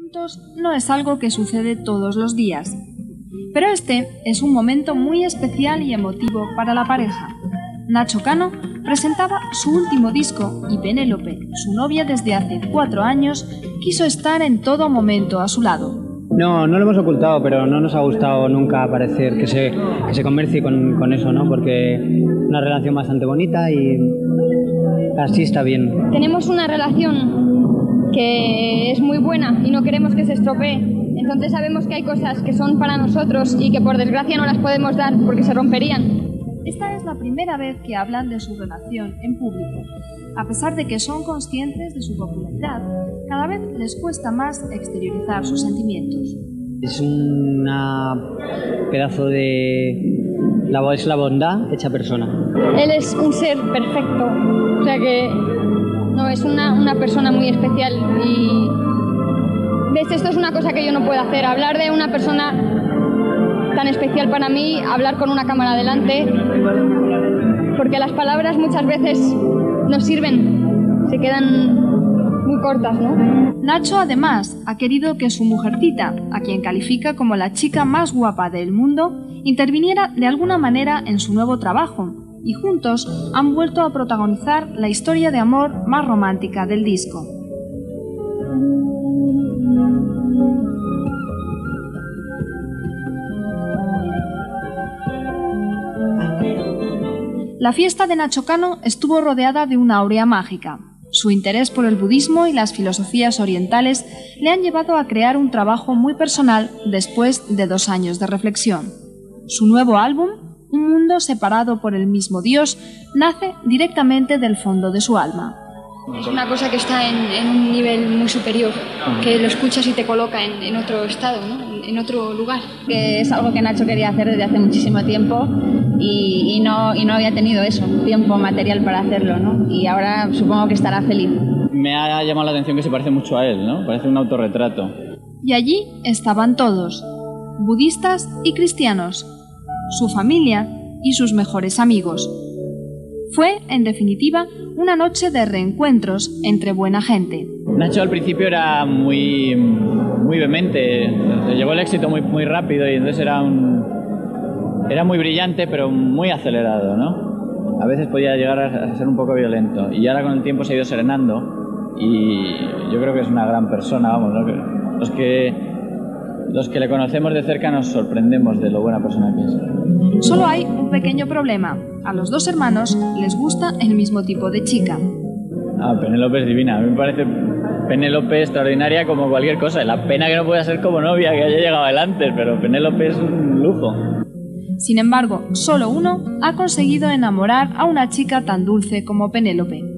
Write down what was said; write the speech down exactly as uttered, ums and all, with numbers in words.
juntos no es algo que sucede todos los días, pero este es un momento muy especial y emotivo para la pareja. Nacho Cano presentaba su último disco y Penélope, su novia desde hace cuatro años, quiso estar en todo momento a su lado. No, no lo hemos ocultado, pero no nos ha gustado nunca parecer que se, que se comercie con, con eso, ¿no? Porque es una relación bastante bonita y así está bien. Tenemos una relación que es muy buena y no queremos que se estropee. Entonces sabemos que hay cosas que son para nosotros y que por desgracia no las podemos dar porque se romperían. Esta es la primera vez que hablan de su relación en público. A pesar de que son conscientes de su popularidad, cada vez les cuesta más exteriorizar sus sentimientos. Es una pedazo de... La, es la bondad hecha persona. Él es un ser perfecto, o sea que no, es una, una persona muy especial y... ¿Ves? Esto es una cosa que yo no puedo hacer, hablar de una persona tan especial para mí, hablar con una cámara delante, porque las palabras muchas veces no sirven, se quedan muy cortas, ¿no? Nacho además ha querido que su mujercita, a quien califica como la chica más guapa del mundo, interviniera de alguna manera en su nuevo trabajo, y juntos han vuelto a protagonizar la historia de amor más romántica del disco. La fiesta de Nacho Cano estuvo rodeada de una aurea mágica. Su interés por el budismo y las filosofías orientales le han llevado a crear un trabajo muy personal después de dos años de reflexión. Su nuevo álbum, Un mundo separado por el mismo Dios, nace directamente del fondo de su alma. Es una cosa que está en, en un nivel muy superior, que lo escuchas y te coloca en, en otro estado, ¿no? En otro lugar. Que es algo que Nacho quería hacer desde hace muchísimo tiempo y, y, no, y no había tenido eso, tiempo material para hacerlo, ¿no? Y ahora supongo que estará feliz. Me ha llamado la atención que se parece mucho a él, ¿no? Parece un autorretrato. Y allí estaban todos, budistas y cristianos, su familia y sus mejores amigos. Fue, en definitiva, una noche de reencuentros entre buena gente. Nacho al principio era muy, muy vehemente, llegó el éxito muy, muy rápido y entonces era, un, era muy brillante pero muy acelerado, ¿no? A veces podía llegar a ser un poco violento y ahora con el tiempo se ha ido serenando y yo creo que es una gran persona, vamos, ¿no? Los que, los que le conocemos de cerca nos sorprendemos de lo buena persona que es. Solo hay un pequeño problema. A los dos hermanos les gusta el mismo tipo de chica. Ah, Penélope es divina. A mí me parece Penélope extraordinaria como cualquier cosa. La pena que no pueda ser como novia, que haya llegado él antes, pero Penélope es un lujo. Sin embargo, solo uno ha conseguido enamorar a una chica tan dulce como Penélope.